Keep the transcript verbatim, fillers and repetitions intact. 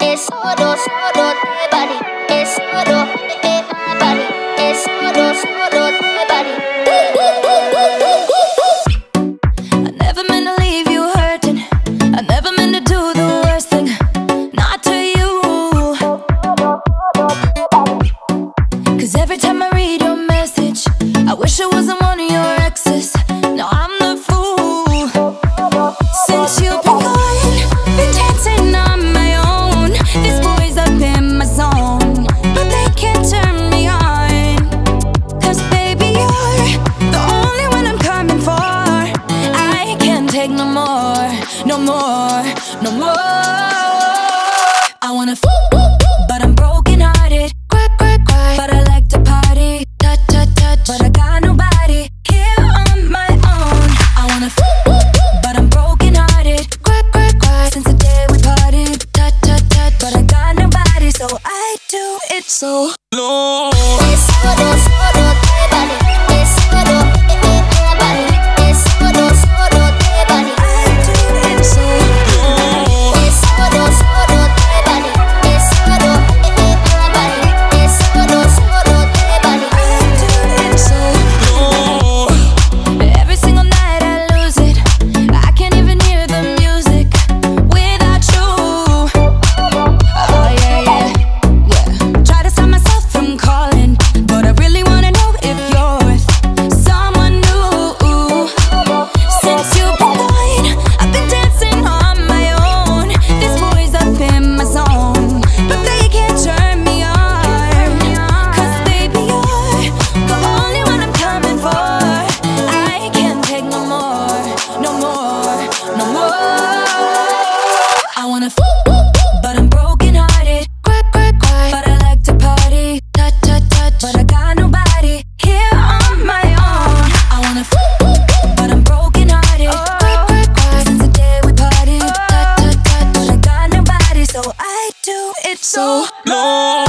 es solo, solo de body, es solo de body, es solo, solo de body. I never meant to leave you hurting. I never meant to do the worst thing, not to you. Cause every time I read your message, I wish it wasn't one of your exes. No, I'm the fool. Since you've been gone, been dancing on my own. This boy's up in my zone, but they can't turn me on. Cause baby, you're the only one I'm coming for. I can't take no more, no more, no more. I wanna f but I'm broken hearted. Cry, cry, cry, but I like to party. Touch, touch, touch, but I got nobody here on my own. I wanna f but I'm broken hearted. Cry, cry, cry, since the day we parted. Touch, touch, touch, but I got nobody, so I do it so low. Es solo, solo de body, es solo de body, es solo, solo de body. I do it so low. Es solo, solo de body, es solo de body, es solo, solo de body. I do it so low. Every single night I lose it. I can't even hear the music without you. Oh yeah, yeah, yeah. Try to stop myself from calling, but I really wanna know if you're with someone new. Since you've been gone, I've been dancing on my own. This boy's up in my zone, but they can't turn me on. Cause baby, you're the only one I'm coming for. I can't take no more, no more, no more. I wanna f but I'm broken hearted. Cry, cry, cry, but I like to party. Touch, touch, touch, but I got nobody here on my own. I wanna f but I'm broken hearted. Cry, cry, cry, since the day we parted. Touch, touch, touch, but I got nobody, so I do it so low.